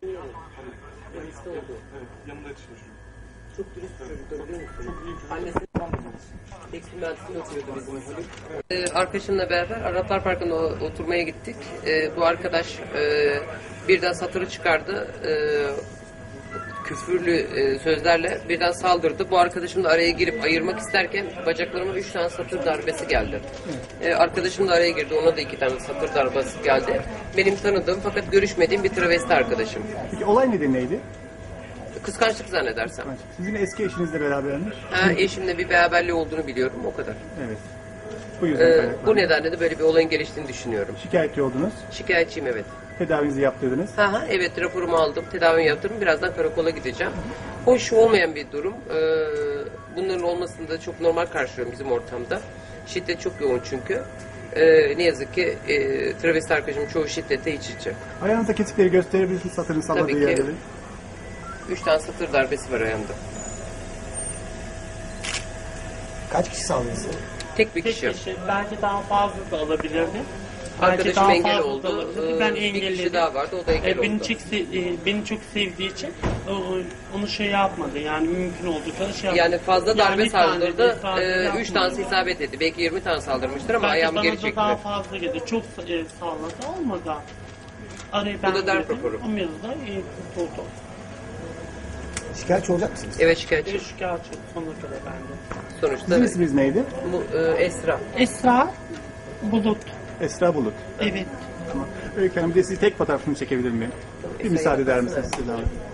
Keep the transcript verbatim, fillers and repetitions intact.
Hasta oldu. Evet, yanında yetişmiş çocuk. Çok dürüst bir çocuktu biliyor musun? Çok iyi çocuk. Annesi tekstil mühendisliğinde oturuyordu bizim Haluk. Ee, arkadaşımla beraber Araplar Parkı'nda oturmaya gittik. Ee, bu arkadaş e, birden satırı çıkardı. E, küfürlü e, sözlerle birden saldırdı. Bu arkadaşım da araya girip ayırmak isterken bacaklarıma üç tane satır darbesi geldi. E, arkadaşım da araya girdi. Ona da iki tane satır darbesi geldi. Benim tanıdığım fakat görüşmediğim bir travesti arkadaşım. Peki olay nedeni neydi? Kıskançlık zannedersem. Sizin eski eşinizle berabermiş. Ha, eşimle bir beraberliği olduğunu biliyorum. O kadar. Evet. Bu yüzden Ee, kaynaklandı. bu nedenle de böyle bir olayın geliştiğini düşünüyorum. Şikayetçi oldunuz. Şikayetçiyim evet. Tedavinizi yaptırdınız. Ha, ha, evet raporumu aldım. Tedavimi yaptırdım. Birazdan karakola gideceğim. Hoş olmayan bir durum. Ee, bunların olmasını da çok normal karşılıyorum bizim ortamda. Şiddet çok yoğun çünkü. Ee, ne yazık ki e, travesti arkadaşım çoğu şiddete iç içe. Ayağınıza kesikleri gösterebilirsiniz, satırın salladığı Tabii ki. yerleri. Üç tane satır darbesi var ayağımda. Kaç kişi saldınız? Tek bir Tek kişi. kişi, belki daha fazla da alabilirdi. Belki Arkadaşım daha engel fazla da oldu. alabilirdi. Ee, Ben bir engelledim. kişi daha vardı. O da engel E, beni oldu. çok se- e, beni çok sevdiği için e, onu şey yapmadı. Yani mümkün olduğu kadar şey yapmadı. Yani fazla darbe Yani bir tane saldırdı. de saldırı Ee, üç yapmadı. tanesi isabet etti. Belki yirmi tane saldırmıştır ama Belki ayağımı bana geri da çekti. daha fazla geldi. Çok e, salladı olmadı. Arayı Bu ben da darp girdim. raporu. O mevzuda e, kurtuldu. Şikayetçi olacak mısınız? Evet Bir şikayetçi. şikayetçi sonuna kadar bende. Sonuçta Sizin isminiz neydi? bu e, Esra. Esra Bulut. Esra Bulut. Evet. Tamam. Öykü Hanım bir de sizi tek fotoğrafını çekebilir miyim? Bir Esra müsaade eder yapmasın, misiniz? Size davet.